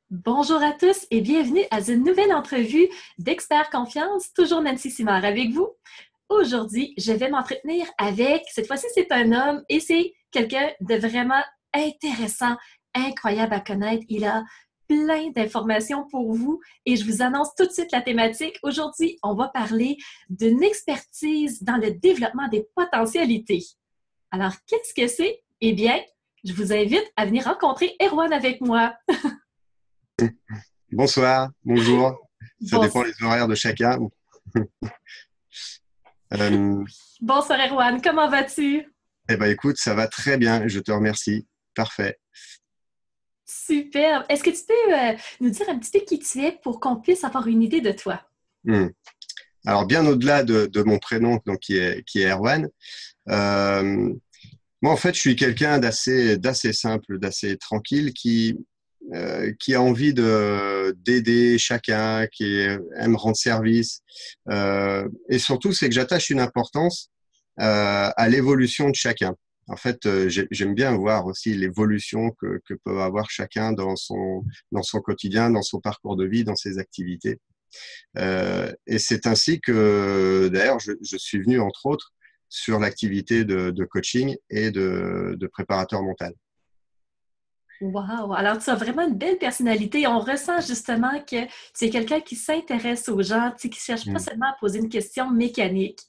Bonjour à tous et bienvenue à une nouvelle entrevue d'Expert Confiance, toujours Nancy Simard avec vous. Aujourd'hui, je vais m'entretenir avec, cette fois-ci c'est un homme et c'est quelqu'un de vraiment intéressant, incroyable à connaître. Il a plein d'informations pour vous et je vous annonce tout de suite la thématique. Aujourd'hui, on va parler d'une expertise dans le développement des potentialités. Alors, qu'est-ce que c'est? Eh bien, je vous invite à venir rencontrer Erwan avec moi. Bonsoir, bonjour. Ça Bon, dépend des horaires de chacun. Euh, bonsoir Erwan, comment vas-tu? Écoute, ça va très bien. Je te remercie. Parfait. Superbe. Est-ce que tu peux nous dire un petit peu qui tu es pour qu'on puisse avoir une idée de toi? Hmm. Alors, bien au-delà de mon prénom, donc, qui est Erwan, euh, moi, en fait, je suis quelqu'un d'assez simple, d'assez tranquille, qui a envie d'aider chacun, aime rendre service. Et surtout, c'est que j'attache une importance à l'évolution de chacun. En fait, j'aime bien voir aussi l'évolution que peut avoir chacun dans son quotidien, dans son parcours de vie, dans ses activités. Et c'est ainsi que, d'ailleurs, je suis venu, entre autres, sur l'activité de coaching et de préparateur mental. Wow! Alors, tu as vraiment une belle personnalité. On ressent justement que tu es quelqu'un qui s'intéresse aux gens, tu sais, qui ne cherche pas Mm. seulement à poser une question mécanique.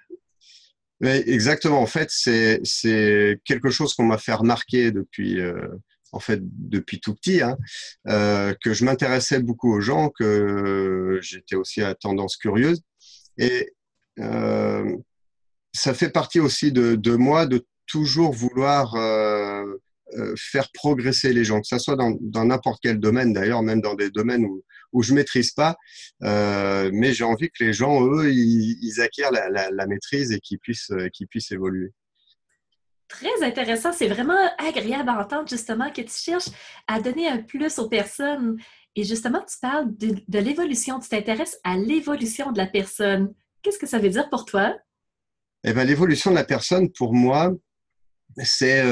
Mais exactement. En fait, c'est quelque chose qu'on m'a fait remarquer en fait, depuis tout petit, hein, que je m'intéressais beaucoup aux gens, que j'étais aussi à tendance curieuse. Et euh, ça fait partie aussi de moi de toujours vouloir faire progresser les gens, que ce soit dans n'importe quel domaine d'ailleurs, même dans des domaines où je maîtrise pas, mais j'ai envie que les gens, eux, ils acquièrent la maîtrise et qu'ils puissent évoluer. Très intéressant. C'est vraiment agréable à entendre justement que tu cherches à donner un plus aux personnes. Et justement, tu parles de l'évolution. Tu t'intéresses à l'évolution de la personne. Qu'est-ce que ça veut dire pour toi? Et ben, l'évolution de la personne, pour moi, c'est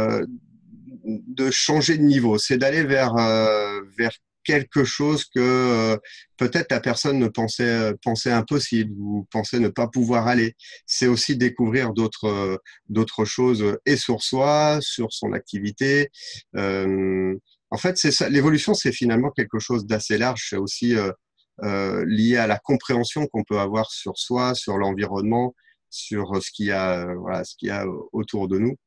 de changer de niveau, c'est d'aller vers quelque chose que peut-être la personne ne pensait impossible ou pensait ne pas pouvoir aller. C'est aussi découvrir d'autres choses et sur soi, sur son activité. En fait, c'est ça. L'évolution, c'est finalement quelque chose d'assez large. C'est aussi lié à la compréhension qu'on peut avoir sur soi, sur l'environnement, sur voilà, ce qu'il y a autour de nous.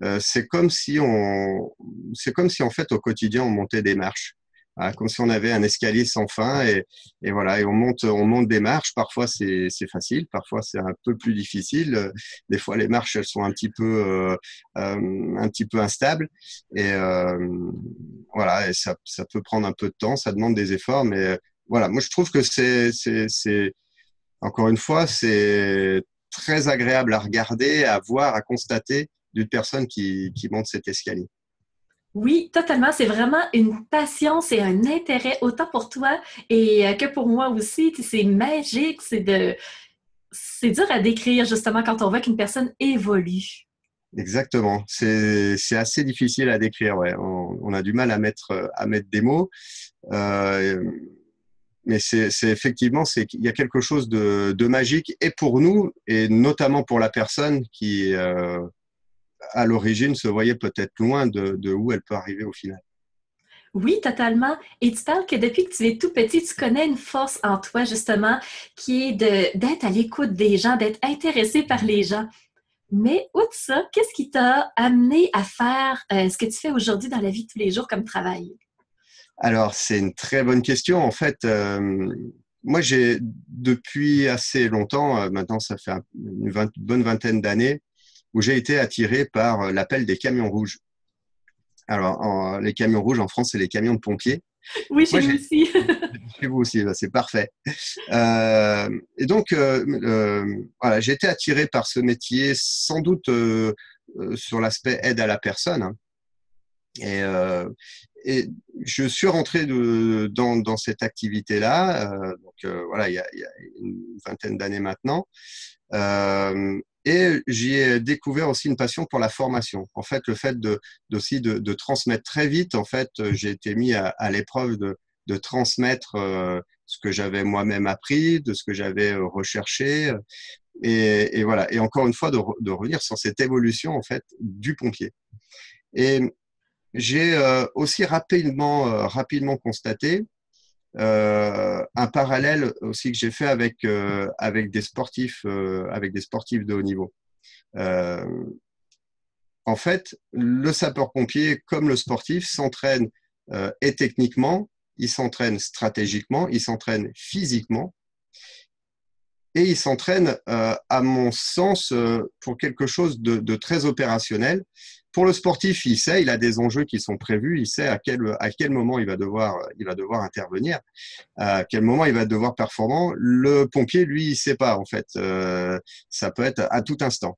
C'est comme si en fait au quotidien on montait des marches. Voilà, comme si on avait un escalier sans fin et voilà, et on monte des marches. Parfois c'est facile, parfois c'est un peu plus difficile. Des fois les marches elles sont un petit peu instables et voilà, et ça peut prendre un peu de temps, ça demande des efforts, mais voilà, moi je trouve que c'est encore une fois c'est très agréable à regarder, à voir, à constater d'une personne qui monte cet escalier. Oui, totalement. C'est vraiment une passion, c'est un intérêt autant pour toi et que pour moi aussi. Tu sais, c'est magique, c'est dur à décrire justement quand on voit qu'une personne évolue. Exactement. C'est assez difficile à décrire. Ouais. On a du mal à mettre des mots. Euh, mais c'est effectivement, c'est qu'il y a quelque chose de magique et pour nous et notamment pour la personne qui, à l'origine, se voyait peut-être loin de où elle peut arriver au final. Oui, totalement. Et tu parles que depuis que tu es tout petit, tu connais une force en toi justement qui est d'être à l'écoute des gens, d'être intéressé par les gens. Mais outre ça, qu'est-ce qui t'a amené à faire ce que tu fais aujourd'hui dans la vie de tous les jours comme travail? Alors, c'est une très bonne question. En fait, moi, j'ai depuis assez longtemps, maintenant ça fait bonne vingtaine d'années, où j'ai été attiré par l'appel des camions rouges. Alors, les camions rouges en France, c'est les camions de pompiers. Oui, chez Moi, nous aussi. chez vous aussi, bah, c'est parfait. Et donc, voilà, j'ai été attiré par ce métier, sans doute sur l'aspect aide à la personne, hein. Et, euh, et je suis rentré dans cette activité-là, voilà, il y a une vingtaine d'années maintenant. Et j'y ai découvert aussi une passion pour la formation. En fait, le fait aussi de transmettre très vite, en fait, j'ai été mis à l'épreuve de transmettre ce que j'avais moi-même appris, de ce que j'avais recherché. Et voilà. Et encore une fois, de revenir sur cette évolution, en fait, du pompier. Et j'ai aussi rapidement constaté un parallèle aussi que j'ai fait avec des sportifs de haut niveau. Euh, En fait, le sapeur-pompier, comme le sportif, s'entraîne et techniquement, il s'entraîne stratégiquement, il s'entraîne physiquement et il s'entraîne, à mon sens, pour quelque chose de très opérationnel. Pour le sportif, il sait, il a des enjeux qui sont prévus, il sait à quel moment il va devoir intervenir, à quel moment il va devoir performant. Le pompier, lui, il sait pas en fait. Ça peut être à tout instant.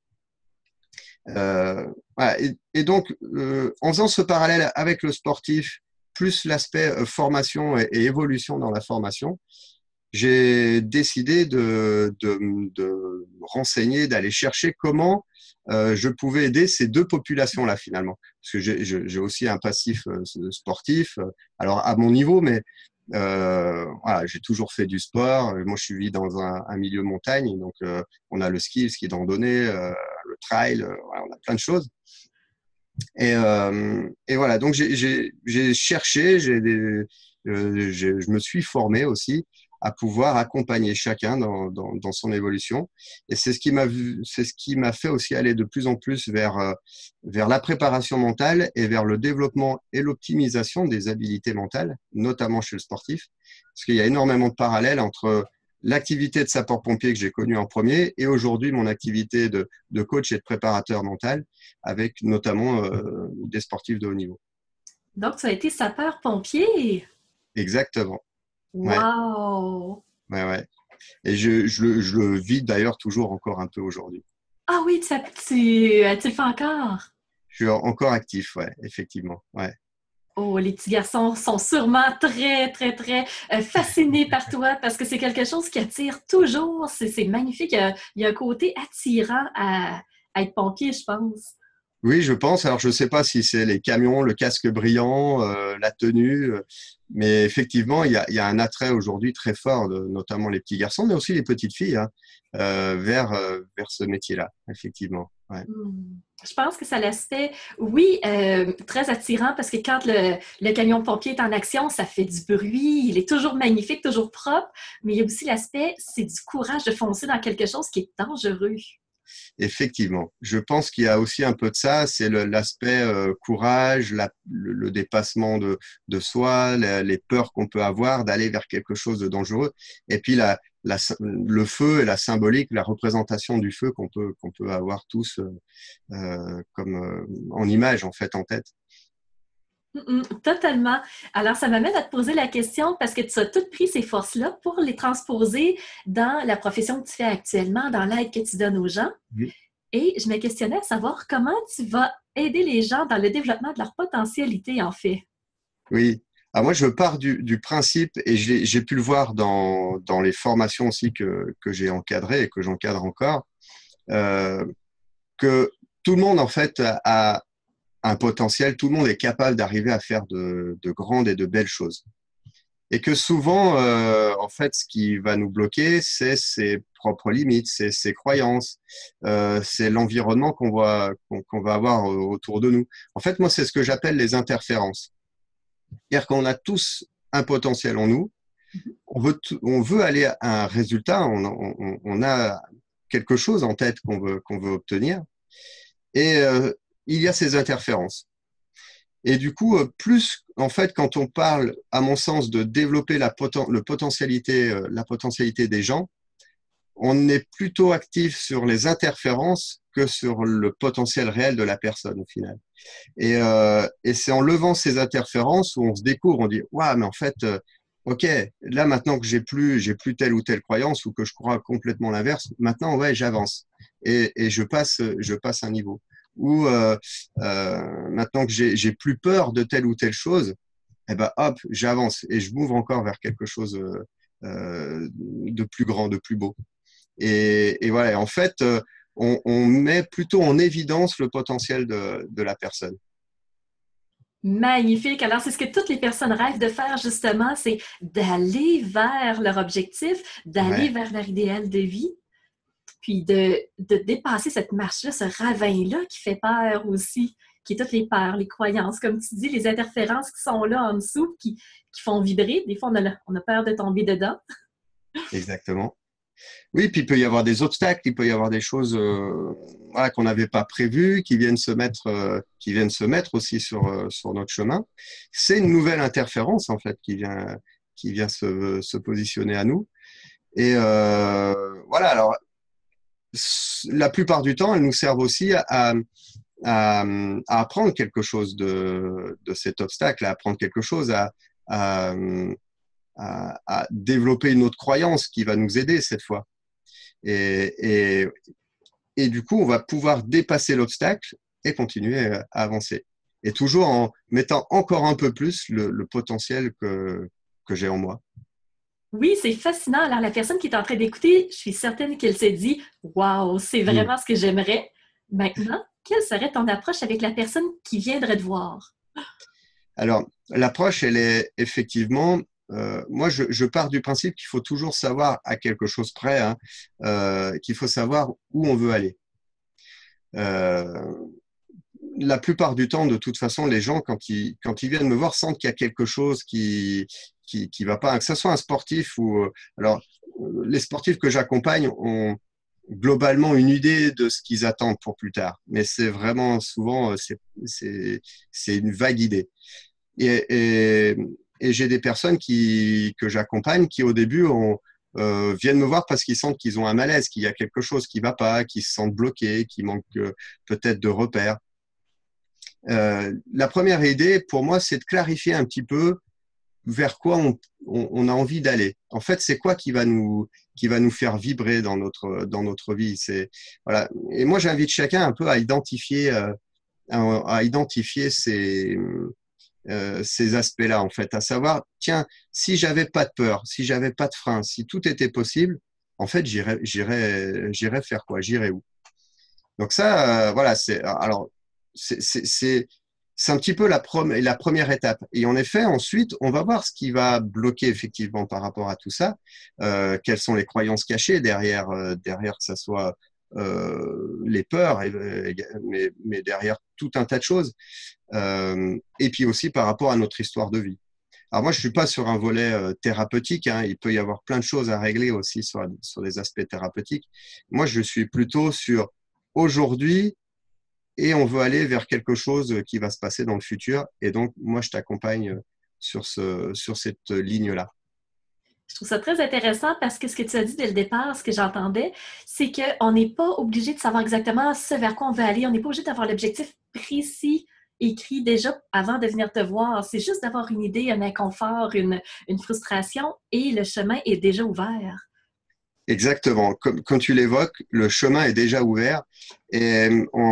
Voilà. Et donc, en faisant ce parallèle avec le sportif, plus l'aspect formation et évolution dans la formation, j'ai décidé de renseigner, d'aller chercher comment je pouvais aider ces deux populations-là finalement. Parce que j'ai aussi un passif sportif, alors à mon niveau, mais voilà, j'ai toujours fait du sport. Moi, je vis dans un milieu montagne, donc on a le ski de randonnée, le trail, voilà, on a plein de choses. Et voilà, donc j'ai cherché, je me suis formé aussi à pouvoir accompagner chacun dans son évolution. Et c'est ce qui m'a fait aussi aller de plus en plus vers la préparation mentale et vers le développement et l'optimisation des habiletés mentales, notamment chez le sportif. Parce qu'il y a énormément de parallèles entre l'activité de sapeur-pompier que j'ai connue en premier et aujourd'hui mon activité de coach et de préparateur mental avec notamment des sportifs de haut niveau. Donc, tu as été sapeur-pompier. Exactement. Ouais, Wow! ouais. Et je le vis d'ailleurs toujours encore un peu aujourd'hui. Ah oui, tu le fais encore? Je suis encore actif, ouais, effectivement. Ouais. Oh, les petits garçons sont sûrement très, très, très fascinés par toi parce que c'est quelque chose qui attire toujours. C'est magnifique. Il y a un côté attirant à être pompier, je pense. Oui, je pense. Alors, je ne sais pas si c'est les camions, le casque brillant, la tenue, mais effectivement, il y a un attrait aujourd'hui très fort, notamment les petits garçons, mais aussi les petites filles, hein, vers ce métier-là, effectivement. Ouais. Hmm. Je pense que ça l'aspect, oui, très attirant parce que quand le camion pompier est en action, ça fait du bruit, il est toujours magnifique, toujours propre, mais il y a aussi l'aspect, c'est du courage de foncer dans quelque chose qui est dangereux. Effectivement, je pense qu'il y a aussi un peu de ça, c'est l'aspect courage, le dépassement de soi, les peurs qu'on peut avoir d'aller vers quelque chose de dangereux, et puis le feu et la symbolique, la représentation du feu qu'on peut avoir tous comme en image en fait en tête. Totalement. Alors, ça m'amène à te poser la question parce que tu as toutes pris ces forces-là pour les transposer dans la profession que tu fais actuellement, dans l'aide que tu donnes aux gens. Mhm. Et je me questionnais à savoir comment tu vas aider les gens dans le développement de leur potentialité, en fait. Oui. Alors moi, je pars du principe, et j'ai pu le voir dans les formations aussi que j'ai encadrées et que j'encadre encore, euh, que tout le monde, en fait, a un potentiel, tout le monde est capable d'arriver à faire de grandes et de belles choses. Et que souvent, en fait, ce qui va nous bloquer, c'est ses propres limites, c'est ses croyances, c'est l'environnement qu'on va avoir autour de nous. En fait, moi, c'est ce que j'appelle les interférences. C'est-à-dire qu'on a tous un potentiel en nous, on veut aller à un résultat, on a quelque chose en tête qu'on veut obtenir, et il y a ces interférences. Et du coup, plus, en fait, quand on parle, à mon sens, de développer la potentialité des gens, on est plutôt actif sur les interférences que sur le potentiel réel de la personne, au final. Et c'est en levant ces interférences où on se découvre, on dit, waouh, mais en fait, ok, là, maintenant que j'ai plus telle ou telle croyance ou que je crois complètement l'inverse, maintenant, ouais, j'avance et je passe un niveau. Ou maintenant que j'ai plus peur de telle ou telle chose, eh ben hop, j'avance et je m'ouvre encore vers quelque chose de plus grand, de plus beau. Et voilà, en fait, on met plutôt en évidence le potentiel de la personne. Magnifique. Alors, c'est ce que toutes les personnes rêvent de faire, justement, c'est d'aller vers leur objectif, d'aller Ouais. vers leur idéal de vie, puis de dépasser cette marche-là, ce ravin-là qui fait peur aussi, qui est toutes les peurs, les croyances, comme tu dis, les interférences qui sont là en dessous, qui font vibrer. Des fois, on a peur de tomber dedans. Exactement. Oui, puis il peut y avoir des obstacles, il peut y avoir des choses voilà, qu'on n'avait pas prévues, qui viennent se mettre aussi sur notre chemin. C'est une nouvelle interférence en fait qui vient se positionner à nous. Et voilà. Alors, la plupart du temps, elles nous servent aussi à apprendre quelque chose de cet obstacle, à apprendre quelque chose, à, à développer une autre croyance qui va nous aider cette fois. Et, et, et du coup, on va pouvoir dépasser l'obstacle et continuer à avancer. Et toujours en mettant encore un peu plus le potentiel que j'ai en moi. Oui, c'est fascinant. Alors, la personne qui est en train d'écouter, je suis certaine qu'elle s'est dit waouh, c'est Mm. vraiment ce que j'aimerais. Maintenant, quelle serait ton approche avec la personne qui viendrait te voir? Alors, l'approche, elle est effectivement, moi, je pars du principe qu'il faut toujours savoir à quelque chose près, hein, qu'il faut savoir où on veut aller. Euh, la plupart du temps, de toute façon, les gens, quand ils viennent me voir, sentent qu'il y a quelque chose qui va pas, que ce soit un sportif ou… alors, les sportifs que j'accompagne ont globalement une idée de ce qu'ils attendent pour plus tard, mais c'est vraiment souvent, c'est une vague idée. Et, et, et j'ai des personnes que j'accompagne qui, au début, viennent me voir parce qu'ils sentent qu'ils ont un malaise, qu'il y a quelque chose qui ne va pas, qu'ils se sentent bloqués, qu'ils manquent peut-être de repères. La première idée, pour moi, c'est de clarifier un petit peu vers quoi on a envie d'aller. En fait, c'est quoi qui va nous faire vibrer dans notre vie. Voilà. Et moi, j'invite chacun un peu à identifier ces aspects-là, en fait, à savoir, tiens, si j'avais pas de peur, si j'avais pas de frein, si tout était possible, en fait, j'irais faire quoi? J'irais où? Donc ça, voilà, c'est un petit peu la première étape. Et en effet, ensuite, on va voir ce qui va bloquer effectivement par rapport à tout ça. Quelles sont les croyances cachées derrière que ça soit les peurs, mais derrière tout un tas de choses. Et puis aussi par rapport à notre histoire de vie. Alors moi, je suis pas sur un volet thérapeutique, hein. Il peut y avoir plein de choses à régler aussi sur des aspects thérapeutiques. Moi, je suis plutôt sur aujourd'hui et on veut aller vers quelque chose qui va se passer dans le futur. Et donc, moi, je t'accompagne sur cette ligne-là. Je trouve ça très intéressant parce que ce que tu as dit dès le départ, ce que j'entendais, c'est qu'on n'est pas obligé de savoir exactement ce vers quoi on veut aller. On n'est pas obligé d'avoir l'objectif précis écrit déjà avant de venir te voir. C'est juste d'avoir une idée, un inconfort, une frustration et le chemin est déjà ouvert. Exactement. Comme tu l'évoques, le chemin est déjà ouvert. Et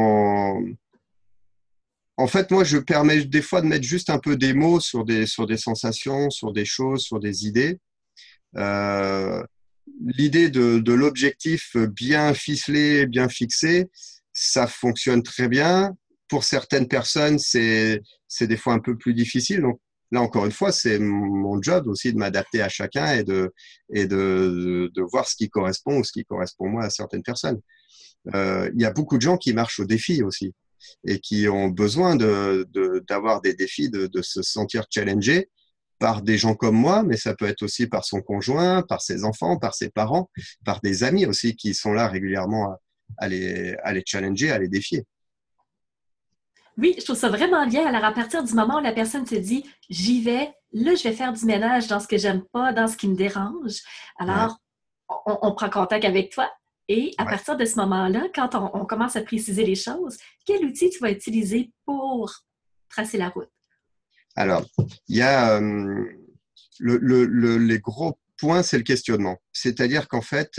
en fait, moi, je permets des fois de mettre juste un peu des mots sur des sensations, sur des choses, sur des idées. Euh, L'idée de l'objectif bien ficelé, bien fixé, ça fonctionne très bien. Pour certaines personnes, c'est des fois un peu plus difficile. Donc là, encore une fois, c'est mon job aussi de m'adapter à chacun et de voir ce qui correspond ou ce qui correspond moins à certaines personnes. Il y a beaucoup de gens qui marchent au défi aussi et qui ont besoin d'avoir des défis, de se sentir challengés par des gens comme moi, mais ça peut être aussi par son conjoint, par ses enfants, par ses parents, par des amis aussi qui sont là régulièrement à les challenger, à les défier. Oui, je trouve ça vraiment bien. Alors, à partir du moment où la personne se dit, j'y vais, là, je vais faire du ménage dans ce que j'aime pas, dans ce qui me dérange. Ouais, Alors, on prend contact avec toi. Et à ouais. partir de ce moment-là, quand on commence à préciser les choses, quel outil tu vas utiliser pour tracer la route? Alors, il y a les gros points, c'est le questionnement. C'est-à-dire qu'en fait,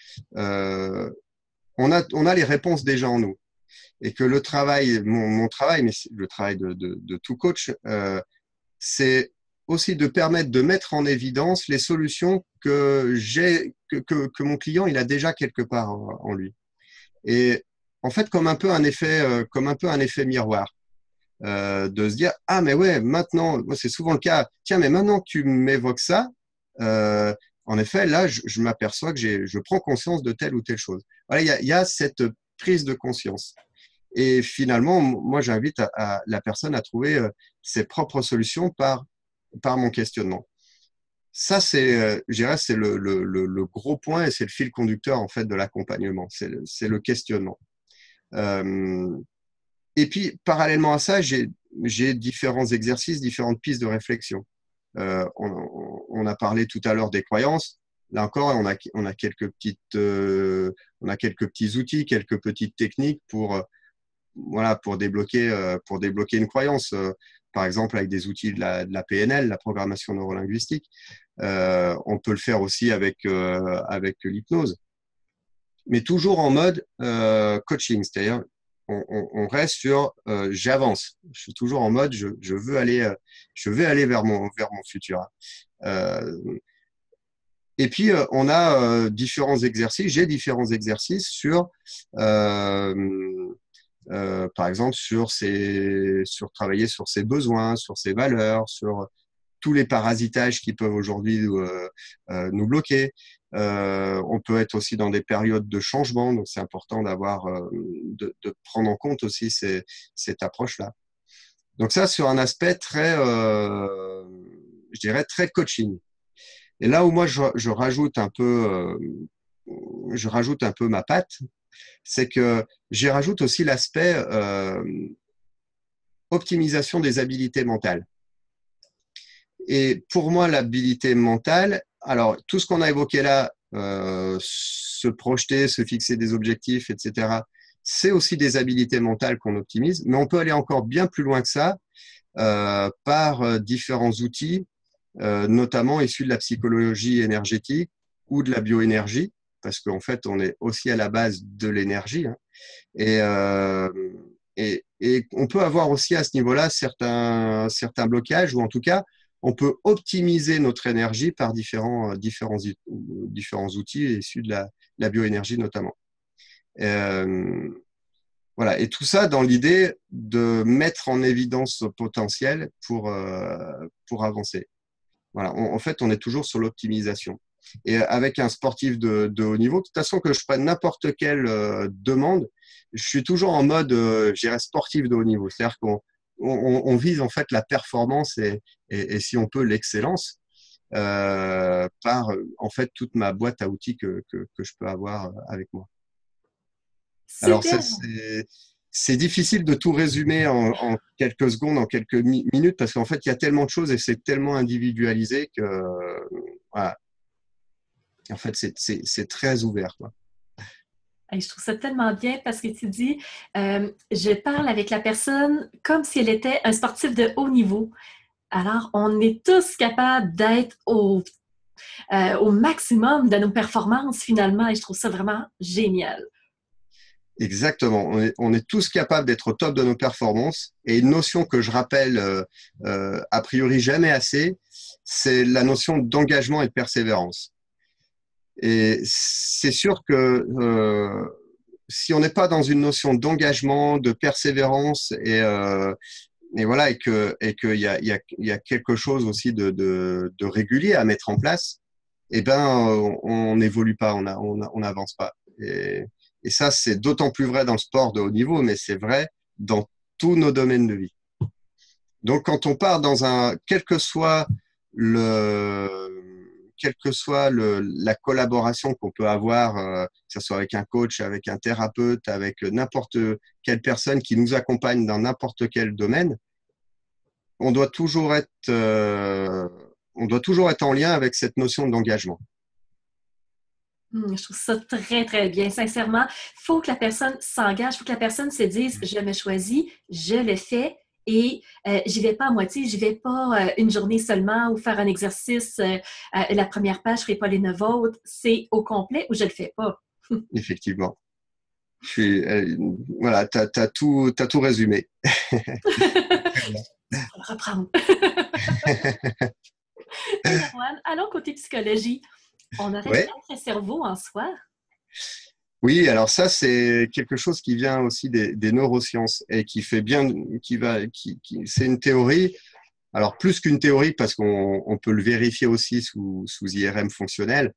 on a les réponses déjà en nous. Et que le travail, mon travail, mais le travail de tout coach, c'est aussi de permettre de mettre en évidence les solutions que mon client il a déjà quelque part en lui. Et en fait, comme un peu un effet miroir, de se dire, ah, mais ouais, maintenant, moi, c'est souvent le cas, tiens, mais maintenant que tu m'évoques ça, euh, en effet, là, je m'aperçois que je prends conscience de telle ou telle chose. Voilà, il y a cette prise de conscience. Et finalement, moi, j'invite la personne à trouver ses propres solutions par mon questionnement. Ça, je dirais, c'est le gros point et c'est le fil conducteur en fait de l'accompagnement. C'est le questionnement. Euh, et puis, parallèlement à ça, j'ai différents exercices, différentes pistes de réflexion. On a parlé tout à l'heure des croyances. Là encore, on a on a quelques petits outils, quelques petites techniques voilà, pour débloquer une croyance. Par exemple, avec des outils de la PNL, la programmation neurolinguistique. On peut le faire aussi avec l'hypnose. Mais toujours en mode coaching, c'est-à-dire on reste sur j'avance. Je suis toujours en mode je veux aller vers mon futur. Euh, et puis on a différents exercices. J'ai différents exercices sur par exemple sur travailler sur ses besoins, sur ses valeurs, sur tous les parasitages qui peuvent aujourd'hui nous bloquer. On peut être aussi dans des périodes de changement, donc c'est important de prendre en compte aussi cette approche-là. Donc ça, sur un aspect je dirais très coaching. Et là où moi je rajoute un peu ma patte, c'est que j'y rajoute aussi l'aspect optimisation des habilités mentales. Et pour moi, l'habilité mentale, alors tout ce qu'on a évoqué là, se projeter, se fixer des objectifs, etc., c'est aussi des habilités mentales qu'on optimise, mais on peut aller encore bien plus loin que ça par différents outils, notamment issus de la psychologie énergétique ou de la bioénergie, parce qu'en fait, on est aussi à la base de l'énergie. Hein, et, et on peut avoir aussi à ce niveau-là certains blocages, ou en tout cas, on peut optimiser notre énergie par différents outils issus de la bioénergie notamment. Voilà. Et tout ça dans l'idée de mettre en évidence ce potentiel pour avancer. Voilà. En fait, on est toujours sur l'optimisation. Et avec un sportif de haut niveau, de toute façon, que je prenne n'importe quelle demande, je suis toujours en mode, je dirais, sportif de haut niveau. C'est-à-dire qu'on vise en fait la performance et si on peut, l'excellence par en fait toute ma boîte à outils que je peux avoir avec moi. Alors, Super! c'est difficile de tout résumer en quelques secondes, en quelques minutes, parce qu'en fait, il y a tellement de choses et c'est tellement individualisé que, voilà. En fait, c'est très ouvert, quoi. Hey, je trouve ça tellement bien parce que tu dis, je parle avec la personne comme si elle était un sportif de haut niveau. Alors, on est tous capables d'être au maximum de nos performances finalement et je trouve ça vraiment génial. Exactement. On est tous capables d'être au top de nos performances. Et une notion que je rappelle a priori jamais assez, c'est la notion d'engagement et de persévérance. Et c'est sûr que si on n'est pas dans une notion d'engagement, de persévérance et voilà et qu'il y a quelque chose aussi de régulier à mettre en place, eh ben on n'évolue pas, on n'avance pas. Et ça c'est d'autant plus vrai dans le sport de haut niveau, mais c'est vrai dans tous nos domaines de vie. Donc quand on part quelle que soit la collaboration qu'on peut avoir, que ce soit avec un coach, avec un thérapeute, avec n'importe quelle personne qui nous accompagne dans n'importe quel domaine, on doit toujours être en lien avec cette notion d'engagement. Je trouve ça très, très bien. Sincèrement, il faut que la personne s'engage, il faut que la personne se dise, je me choisis, je le fais et j'y vais pas à moitié, j'y vais pas une journée seulement ou faire un exercice, la première page, je ferai pas les 9 autres. C'est au complet ou je le fais pas. Effectivement. Voilà, t'as tout résumé. Très bien. On va le reprendre. Erwan, allons côté psychologie. On aurait Ouais. 4 cerveaux en soi. Oui, alors ça, c'est quelque chose qui vient aussi des neurosciences et qui fait bien, c'est une théorie. Alors, plus qu'une théorie, parce qu'on peut le vérifier aussi sous IRM fonctionnel,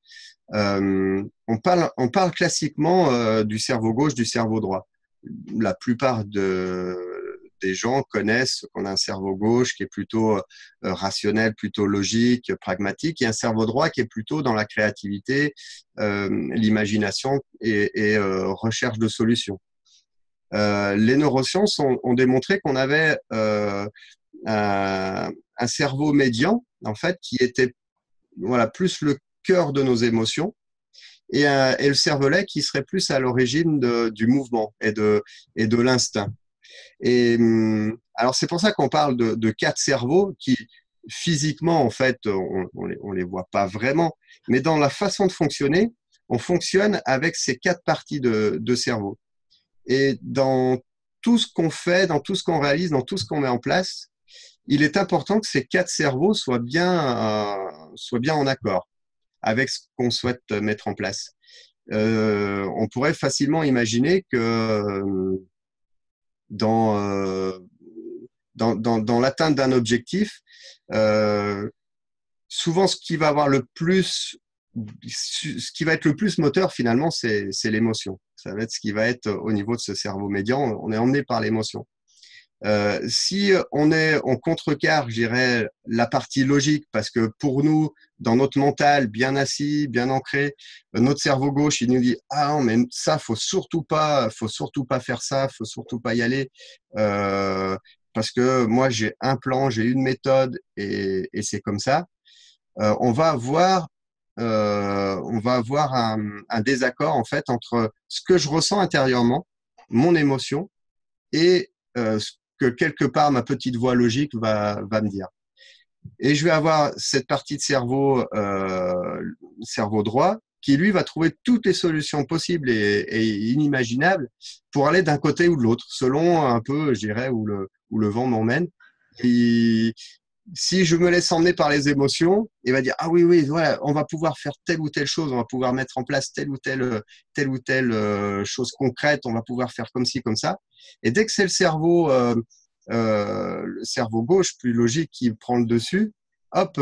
on parle classiquement du cerveau gauche, du cerveau droit. La plupart des gens connaissent qu'on a un cerveau gauche qui est plutôt rationnel, plutôt logique, pragmatique, et un cerveau droit qui est plutôt dans la créativité, l'imagination et recherche de solutions. Les neurosciences ont démontré qu'on avait un cerveau médian, en fait, qui était voilà, plus le cœur de nos émotions, et le cervelet qui serait plus à l'origine du mouvement et de l'instinct. Et alors, c'est pour ça qu'on parle de quatre cerveaux qui, physiquement, en fait, on les voit pas vraiment, mais dans la façon de fonctionner, on fonctionne avec ces quatre parties de cerveau. Et dans tout ce qu'on fait, dans tout ce qu'on réalise, dans tout ce qu'on met en place, il est important que ces quatre cerveaux soient bien en accord avec ce qu'on souhaite mettre en place. On pourrait facilement imaginer que dans, euh, dans l'atteinte d'un objectif, souvent ce qui va avoir ce qui va être le plus moteur finalement, c'est l'émotion. Ça va être ce qui va être au niveau de ce cerveau médian. On est emmené par l'émotion. Si on contrecarre, je dirais, la partie logique, parce que pour nous, dans notre mental bien assis, bien ancré, notre cerveau gauche, il nous dit ah non, mais ça, faut surtout pas faire ça, faut surtout pas y aller, parce que moi j'ai un plan, j'ai une méthode et c'est comme ça. On va avoir un désaccord en fait entre ce que je ressens intérieurement, mon émotion, et ce que quelque part ma petite voix logique va me dire. Et je vais avoir cette partie de cerveau droit, qui lui va trouver toutes les solutions possibles et inimaginables pour aller d'un côté ou de l'autre, selon un peu, je dirais, où le vent m'emmène. Et si je me laisse emmener par les émotions, il va dire ah oui oui voilà, on va pouvoir faire telle ou telle chose, on va pouvoir mettre en place telle ou telle chose concrète, on va pouvoir faire comme ci comme ça. Et dès que c'est le cerveau gauche plus logique qui prend le dessus, hop,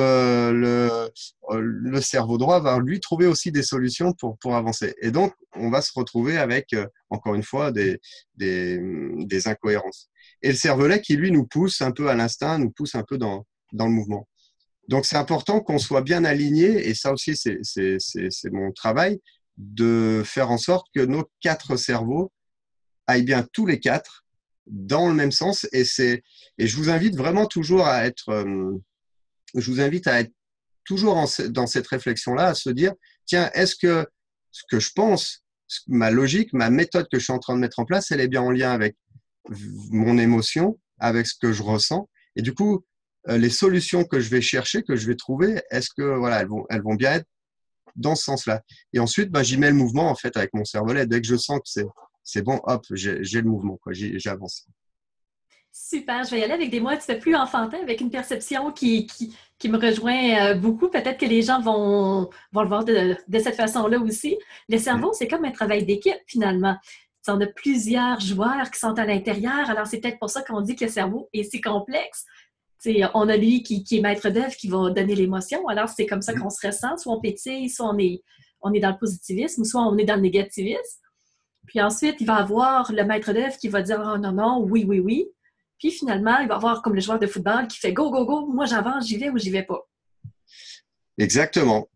le cerveau droit va lui trouver aussi des solutions pour avancer. Et donc on va se retrouver avec encore une fois des incohérences. Et le cervelet qui lui nous pousse un peu à l'instinct, nous pousse un peu dans le mouvement. Donc, c'est important qu'on soit bien aligné, et ça aussi, c'est mon travail, de faire en sorte que nos quatre cerveaux aillent bien tous les quatre dans le même sens. Et je vous invite vraiment toujours à être, je vous invite à être toujours dans cette réflexion-là, à se dire, tiens, est-ce que ce que je pense, ma logique, ma méthode que je suis en train de mettre en place, elle est bien en lien avec mon émotion, avec ce que je ressens. Et du coup, les solutions que je vais chercher, que je vais trouver, est-ce que voilà, elles vont bien être dans ce sens-là. Et ensuite, bah, j'y mets le mouvement en fait avec mon cervelet. Dès que je sens que c'est bon, hop, j'ai le mouvement, quoi, j'avance. Super, je vais y aller avec des mots un petit peu plus enfantins, avec une perception qui me rejoint beaucoup. Peut-être que les gens vont le voir de cette façon-là aussi. Le cerveau, c'est comme un travail d'équipe finalement. On a plusieurs joueurs qui sont à l'intérieur, alors c'est peut-être pour ça qu'on dit que le cerveau est si complexe. On a lui qui est maître d'œuvre, qui va donner l'émotion, alors c'est comme ça qu'on se ressent, soit on pétille, soit on est dans le positivisme, soit on est dans le négativisme. Puis ensuite, il va avoir le maître d'œuvre qui va dire oh, non, non, oui, oui, oui. Puis finalement, il va avoir comme le joueur de football qui fait go, go, go, moi j'avance, j'y vais ou j'y vais pas. Exactement.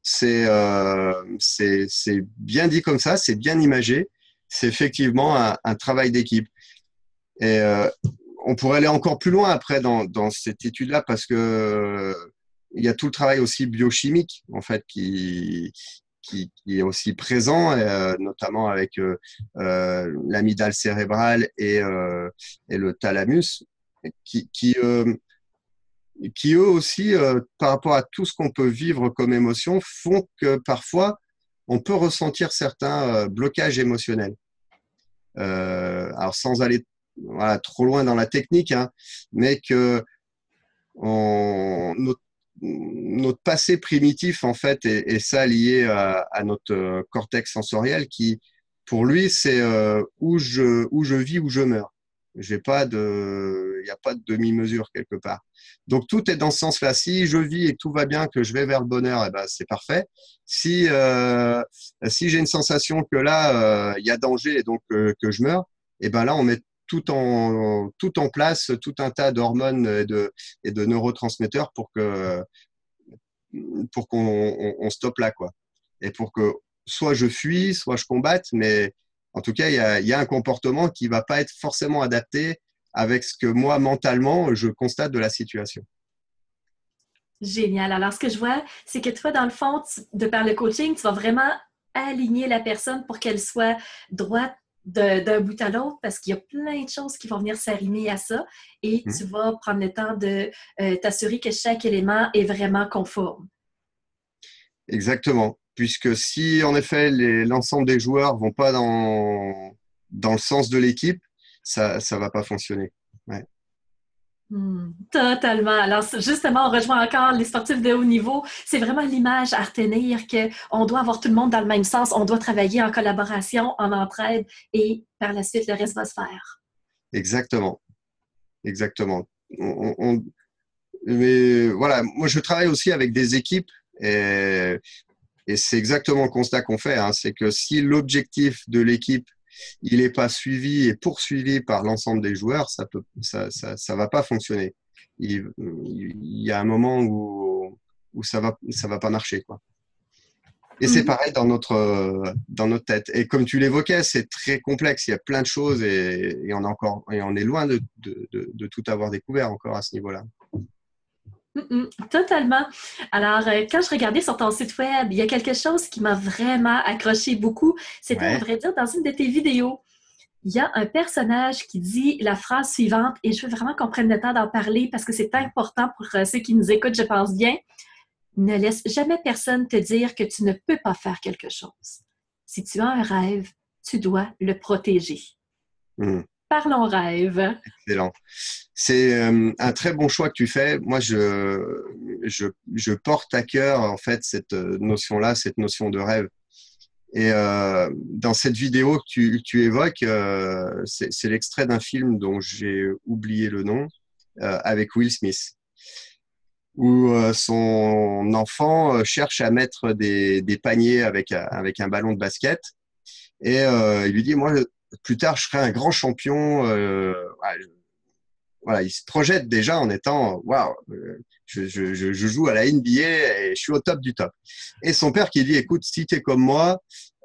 C'est bien dit comme ça, c'est bien imagé. C'est effectivement un travail d'équipe. Et on pourrait aller encore plus loin après dans cette étude-là parce que il y a tout le travail aussi biochimique en fait qui est aussi présent, notamment avec l'amygdale cérébrale et le thalamus, qui, qui, euh, qui eux aussi, par rapport à tout ce qu'on peut vivre comme émotion, font que parfois on peut ressentir certains blocages émotionnels. Alors sans aller voilà, trop loin dans la technique, hein, mais que notre passé primitif en fait est ça lié à notre cortex sensoriel qui Pour lui, c'est où je vis, où je meurs. Il n'y a pas de demi-mesure quelque part. Donc tout est dans ce sens-là. Si je vis et que tout va bien, que je vais vers le bonheur, eh ben, c'est parfait. Si j'ai une sensation que là, il y a danger et donc que je meurs, eh ben là, on met tout en place, tout un tas d'hormones et de neurotransmetteurs pour qu'on stoppe là, quoi. Et pour que soit je fuis, soit je combatte, mais en tout cas, il y a un comportement qui ne va pas être forcément adapté avec ce que moi, mentalement, je constate de la situation. Génial. Alors, ce que je vois, c'est que toi, dans le fond, de par le coaching, tu vas vraiment aligner la personne pour qu'elle soit droite d'un bout à l'autre parce qu'il y a plein de choses qui vont venir s'arrimer à ça et tu vas prendre le temps de t'assurer que chaque élément est vraiment conforme. Exactement. Puisque si, en effet, l'ensemble des joueurs vont pas dans le sens de l'équipe, ça va pas fonctionner. Ouais. Totalement. Alors, justement, on rejoint encore les sportifs de haut niveau. C'est vraiment l'image à retenir qu'on doit avoir tout le monde dans le même sens. On doit travailler en collaboration, en entraide et par la suite, le reste va se faire. Exactement. Exactement. Mais voilà, moi, je travaille aussi avec des équipes et c'est exactement le constat qu'on fait. Hein. C'est que si l'objectif de l'équipe il n'est pas suivi et poursuivi par l'ensemble des joueurs, ça va pas fonctionner. Il y a un moment où ça va pas marcher, quoi. Et c'est pareil dans notre tête. Et comme tu l'évoquais, c'est très complexe. Il y a plein de choses et on est loin de tout avoir découvert encore à ce niveau-là. Totalement. Alors, quand je regardais sur ton site web, il y a quelque chose qui m'a vraiment accroché beaucoup. C'était, à Ouais. vrai dire, dans une de tes vidéos. Il y a un personnage qui dit la phrase suivante, et je veux vraiment qu'on prenne le temps d'en parler parce que c'est important pour ceux qui nous écoutent, je pense bien. Ne laisse jamais personne te dire que tu ne peux pas faire quelque chose. Si tu as un rêve, tu dois le protéger. Mmh. Parlons rêve. Excellent. C'est un très bon choix que tu fais. Moi, je porte à cœur en fait cette notion-là, cette notion de rêve. Et dans cette vidéo que tu évoques, c'est l'extrait d'un film dont j'ai oublié le nom, avec Will Smith, où son enfant cherche à mettre des paniers avec un ballon de basket. Et il lui dit, moi, plus tard, je serai un grand champion. Voilà, il se projette déjà en étant, waouh, je joue à la NBA et je suis au top du top. Et son père qui dit, écoute, si tu es comme moi,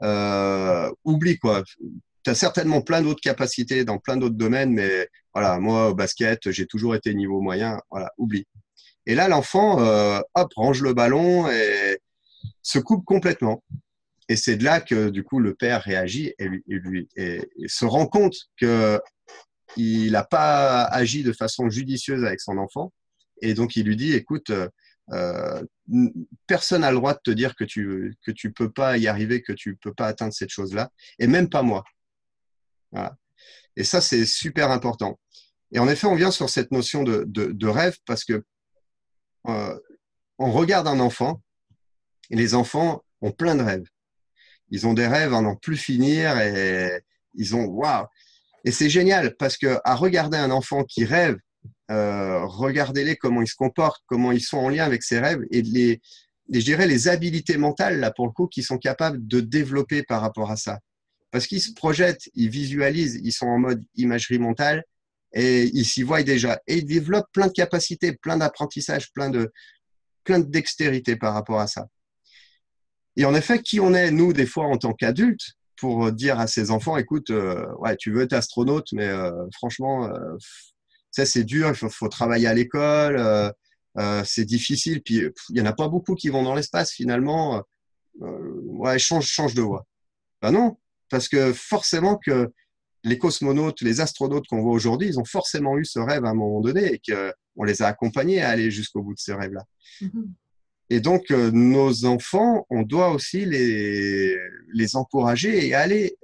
oublie quoi. Tu as certainement plein d'autres capacités dans plein d'autres domaines, mais voilà, moi, au basket, j'ai toujours été niveau moyen. Voilà, oublie. Et là, l'enfant, hop, range le ballon et se coupe complètement. Et c'est de là que, du coup, le père réagit et se rend compte que il n'a pas agi de façon judicieuse avec son enfant. Et donc, il lui dit, écoute, euh, personne n'a le droit de te dire que tu peux pas y arriver, que tu peux pas atteindre cette chose-là, et même pas moi. Voilà. Et ça, c'est super important. Et en effet, on vient sur cette notion de rêve parce que euh, on regarde un enfant et les enfants ont plein de rêves. Ils ont des rêves à n'en plus finir et ils ont waouh. Et c'est génial parce que à regarder un enfant qui rêve, regardez-les comment ils se comportent, comment ils sont en lien avec ses rêves et je dirais les habilités mentales là pour le coup qu'ils sont capables de développer par rapport à ça. Parce qu'ils se projettent, ils visualisent, ils sont en mode imagerie mentale et ils s'y voient déjà. Et ils développent plein de capacités, plein d'apprentissage, plein de dextérité par rapport à ça. Et en effet, qui on est, nous, des fois, en tant qu'adultes, pour dire à ses enfants, écoute, ouais, tu veux être astronaute, mais franchement, ça, c'est dur, faut travailler à l'école, c'est difficile, puis il n'y en a pas beaucoup qui vont dans l'espace, finalement. Ouais, change de voie. Ben non, parce que forcément que les cosmonautes, les astronautes qu'on voit aujourd'hui, ils ont forcément eu ce rêve à un moment donné et qu'on les a accompagnés à aller jusqu'au bout de ces rêves-là. Mm-hmm. Et donc, nos enfants, on doit aussi les encourager et aller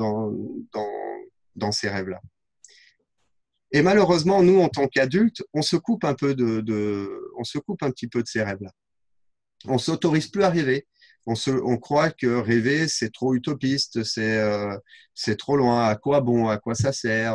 dans ces rêves-là. Et malheureusement, nous, en tant qu'adultes, on se coupe un peu on se coupe un petit peu de ces rêves-là. On s'autorise plus à rêver. on croit que rêver, c'est trop utopiste, c'est trop loin. À quoi bon? À quoi ça sert?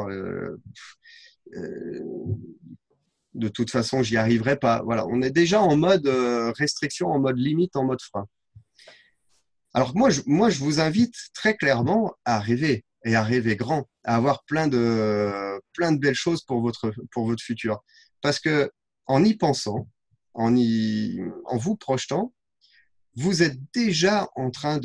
De toute façon, j'y arriverai pas. Voilà, on est déjà en mode restriction, en mode limite, en mode frein. Alors que moi, je vous invite très clairement à rêver et à rêver grand, à avoir plein de belles choses pour votre futur. Parce que en y pensant, en vous projetant, vous êtes déjà en train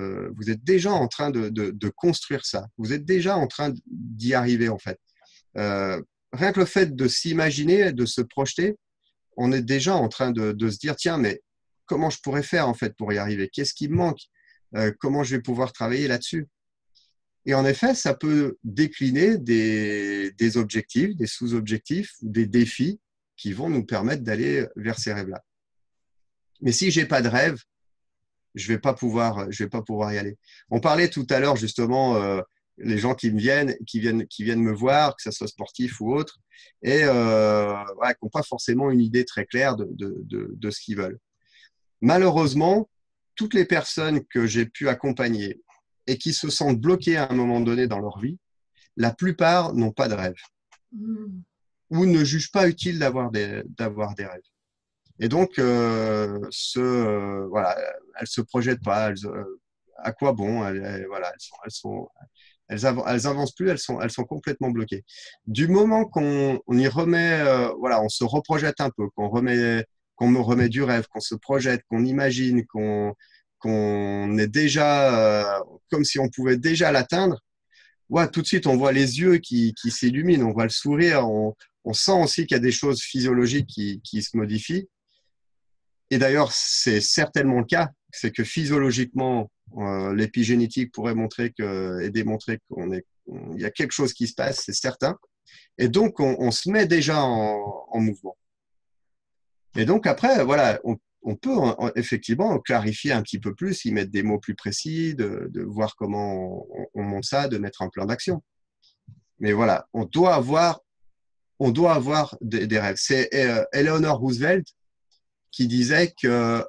de construire ça. Vous êtes déjà en train d'y arriver, en fait. Rien que le fait de s'imaginer, de se projeter, on est déjà en train de se dire, tiens, mais comment je pourrais faire, en fait, pour y arriver? Qu'est-ce qui me manque? Comment je vais pouvoir travailler là-dessus? Et en effet, ça peut décliner des objectifs, des sous-objectifs, des défis qui vont nous permettre d'aller vers ces rêves-là. Mais si j'ai pas de rêve, je vais pas pouvoir y aller. On parlait tout à l'heure justement les gens qui viennent me voir, que ce soit sportif ou autre, et ouais, qui n'ont pas forcément une idée très claire de ce qu'ils veulent. Malheureusement, toutes les personnes que j'ai pu accompagner et qui se sentent bloquées à un moment donné dans leur vie, la plupart n'ont pas de rêve ou ne jugent pas utile d'avoir des rêves. Et donc, voilà, elles se projettent pas. À quoi bon? Voilà, elles avancent plus. Elles sont complètement bloquées. Du moment qu'on y remet, voilà, on se reprojette un peu, qu'on me remet du rêve, qu'on se projette, qu'on imagine, qu'on est déjà comme si on pouvait déjà l'atteindre. Ouais, tout de suite, on voit les yeux qui s'illuminent, on voit le sourire, on sent aussi qu'il y a des choses physiologiques qui se modifient. Et d'ailleurs, c'est certainement le cas, c'est que physiologiquement, l'épigénétique pourrait et démontrer il y a quelque chose qui se passe, c'est certain. Et donc, on se met déjà en mouvement. Et donc, après, voilà, on peut effectivement clarifier un petit peu plus, y mettre des mots plus précis, de voir comment on monte ça, de mettre un plan d'action. Mais voilà, on doit avoir des rêves. C'est Eleanor Roosevelt qui disait que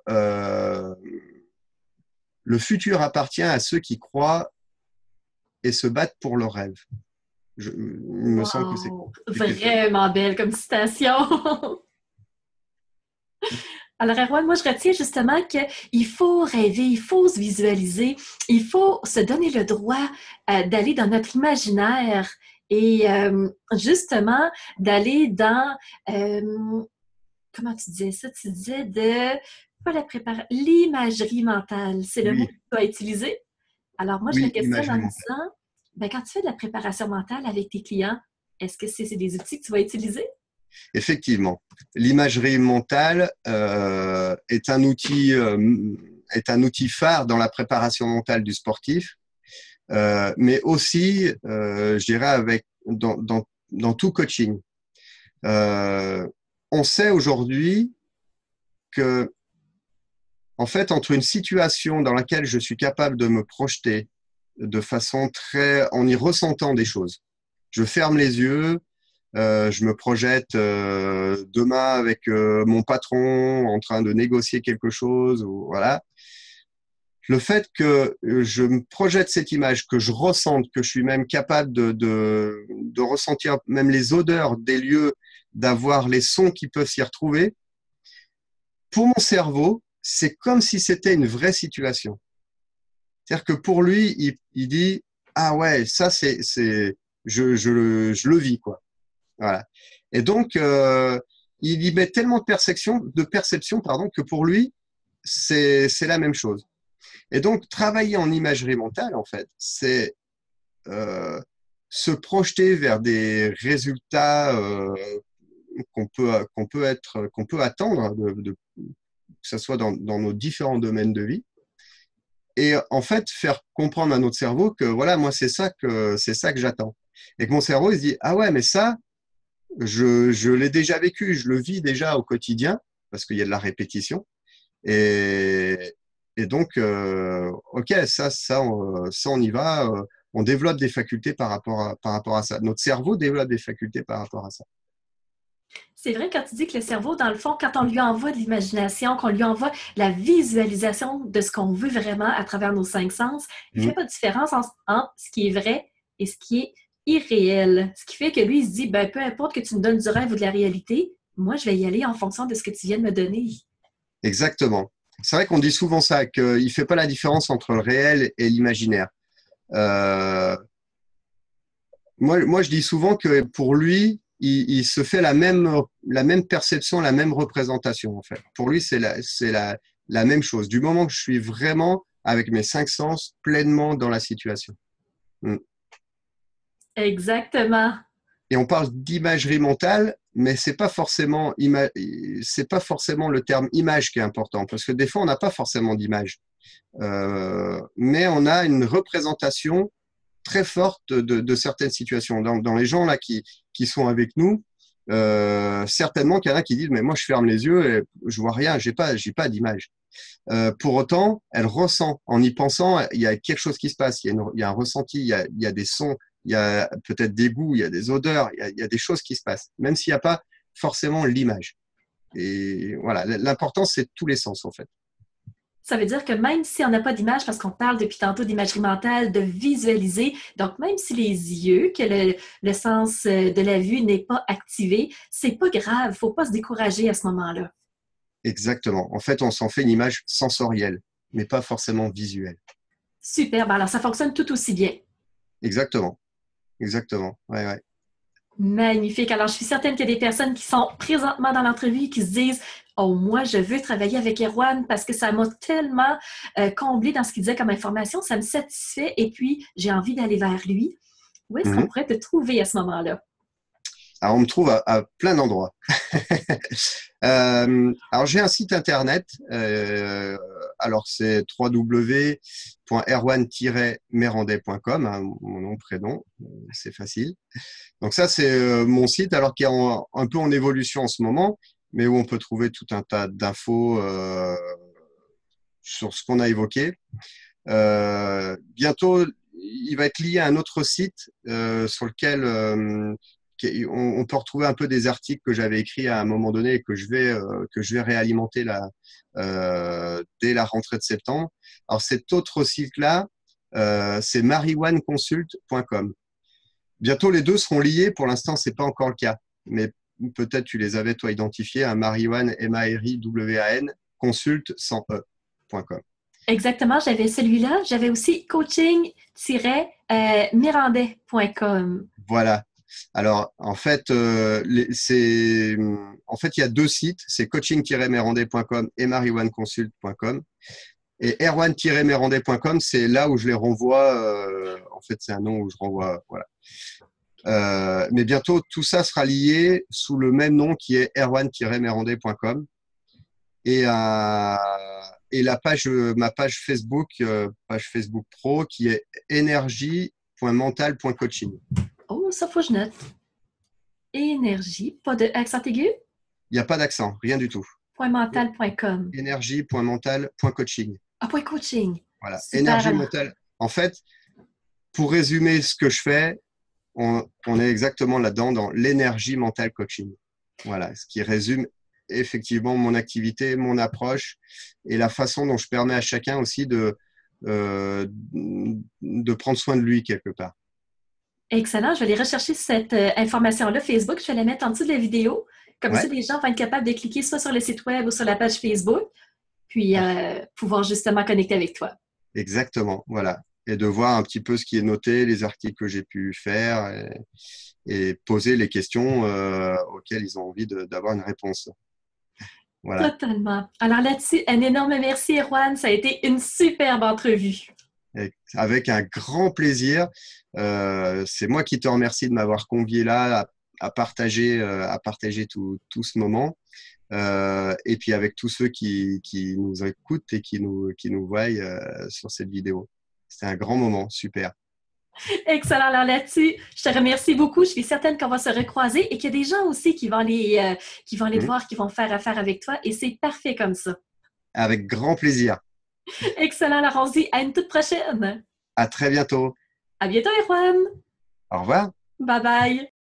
le futur appartient à ceux qui croient et se battent pour leurs rêves. Il me semble que c'est vraiment belle comme citation. Alors, Erwan, moi, je retiens justement qu'il faut rêver, il faut se visualiser, il faut se donner le droit d'aller dans notre imaginaire et justement d'aller dans comment tu disais ça? Tu disais pas l'imagerie mentale. C'est le mot que tu as utilisé. Alors, moi, je me questionne en disant, ben, quand tu fais de la préparation mentale avec tes clients, est-ce que c'est des outils que tu vas utiliser? Effectivement. L'imagerie mentale est un outil phare dans la préparation mentale du sportif, mais aussi, je dirais, dans tout coaching. On sait aujourd'hui que, en fait, entre une situation dans laquelle je suis capable de me projeter de façon en y ressentant des choses, je ferme les yeux, je me projette demain avec mon patron en train de négocier quelque chose, ou voilà. Le fait que je me projette cette image, que je ressente, que je suis même capable de ressentir même les odeurs des lieux, d'avoir les sons qui peuvent s'y retrouver, pour mon cerveau, c'est comme si c'était une vraie situation. C'est-à-dire que pour lui, il dit « Ah ouais, ça, je le vis, quoi. » Voilà. Et donc, il y met tellement de perception, que pour lui, c'est la même chose. Et donc, travailler en imagerie mentale, en fait, c'est se projeter vers des résultats qu'on peut attendre, que ce soit dans nos différents domaines de vie. Et en fait, faire comprendre à notre cerveau que voilà, moi, c'est ça que j'attends. Et que mon cerveau, il se dit, ah ouais, mais ça, je l'ai déjà vécu, je le vis déjà au quotidien, parce qu'il y a de la répétition. Et donc, ok, ça, on y va. On développe des facultés par rapport à ça. Notre cerveau développe des facultés par rapport à ça. C'est vrai quand tu dis que le cerveau, dans le fond, quand on lui envoie de l'imagination, qu'on lui envoie la visualisation de ce qu'on veut vraiment à travers nos cinq sens, il ne Mm. fait pas de différence entre ce qui est vrai et ce qui est irréel. Ce qui fait que lui, il se dit, ben, peu importe que tu me donnes du rêve ou de la réalité, moi, je vais y aller en fonction de ce que tu viens de me donner. Exactement. C'est vrai qu'on dit souvent ça, qu'il ne fait pas la différence entre le réel et l'imaginaire. Euh, moi, je dis souvent que pour lui, il se fait la même perception, la même représentation, en fait. Pour lui, la même chose. Du moment que je suis vraiment, avec mes cinq sens, pleinement dans la situation. Mm. Exactement. Et on parle d'imagerie mentale, mais c'est pas forcément le terme image qui est important, parce que des fois, on n'a pas forcément d'image. Mais on a une représentation très forte de certaines situations. Dans les gens là qui sont avec nous, certainement qu'il y en a qui disent mais moi je ferme les yeux et je vois rien, j'ai pas d'image. Pour autant, elle ressent. En y pensant, il y a quelque chose qui se passe. Il y a un ressenti, il y a des sons, il y a peut-être des goûts, il y a des odeurs, il y a des choses qui se passent, même s'il n'y a pas forcément l'image. Et voilà, l'important c'est tous les sens en fait. Ça veut dire que même si on n'a pas d'image, parce qu'on parle depuis tantôt d'imagerie mentale, de visualiser, donc même si les yeux, que le sens de la vue n'est pas activé, c'est pas grave, il ne faut pas se décourager à ce moment-là. Exactement. En fait, on s'en fait une image sensorielle, mais pas forcément visuelle. Super, alors ça fonctionne tout aussi bien. Exactement. Exactement. Ouais, ouais. Magnifique. Alors, je suis certaine qu'il y a des personnes qui sont présentement dans l'entrevue et qui se disent oh, moi, je veux travailler avec Erwan parce que ça m'a tellement comblé dans ce qu'il disait comme information, ça me satisfait et puis j'ai envie d'aller vers lui. Où est-ce qu'on Mhm. pourrait te trouver à ce moment-là? Alors, on me trouve à plein d'endroits. Alors, j'ai un site internet. Alors, c'est www.erwan-merandet.com, hein, mon nom, prénom. C'est facile. Donc, ça, c'est mon site, alors qui est un peu en évolution en ce moment, mais où on peut trouver tout un tas d'infos sur ce qu'on a évoqué. Bientôt, il va être lié à un autre site sur lequel on peut retrouver un peu des articles que j'avais écrits à un moment donné et que je vais réalimenter dès la rentrée de septembre. Alors cet autre site-là, c'est marijuaneconsult.com. Bientôt, les deux seront liés. Pour l'instant, c'est pas encore le cas, mais peut-être tu les avais toi identifiés, un marijuane M-A-R-I-W-A-N consult sans e.com. Exactement, j'avais celui-là. J'avais aussi coaching-mirandais.com. Voilà. Alors, en fait, il y a deux sites, c'est coaching-merandais.com et marijuaneconsult.com. Et erwan-merandais.com, c'est là où je les renvoie. En fait, c'est un nom où je renvoie. Voilà. Mais bientôt, tout ça sera lié sous le même nom qui est erwan-merandais.com. Et, et ma page Facebook Pro, qui est énergie.mental.coaching. Oh, ça faut que je note. Énergie, pas de accent aigu, Il n'y a pas d'accent, rien du tout. .mental.com. Énergie.mental.coaching. Ah, point coaching. Voilà. Super, Énergie alors. mentale. En fait, pour résumer ce que je fais, on est exactement là-dedans, dans l'énergie mentale coaching. Voilà, ce qui résume effectivement mon activité, mon approche et la façon dont je permets à chacun aussi de prendre soin de lui quelque part. Excellent. Je vais aller rechercher cette information-là Facebook. Je vais la mettre en dessous de la vidéo. Comme ça, Ouais, les gens vont être capables de cliquer soit sur le site web ou sur la page Facebook, puis pouvoir justement connecter avec toi. exactement. Et de voir un petit peu ce qui est noté, les articles que j'ai pu faire et poser les questions auxquelles ils ont envie d'avoir une réponse. Voilà. Totalement. Alors là-dessus, un énorme merci, Erwan. Ça a été une superbe entrevue. Avec un grand plaisir. C'est moi qui te remercie de m'avoir convié là à partager tout ce moment. Et puis avec tous ceux qui nous écoutent et qui nous voient sur cette vidéo. C'était un grand moment, super. Excellent. Alors là-dessus, je te remercie beaucoup. Je suis certaine qu'on va se recroiser et qu'il y a des gens aussi qui vont aller te Mmh. voir, qui vont faire affaire avec toi. Et c'est parfait comme ça. Avec grand plaisir. Excellent. Alors on se dit à une toute prochaine. À très bientôt. À bientôt, Erwan. Au revoir. Bye bye.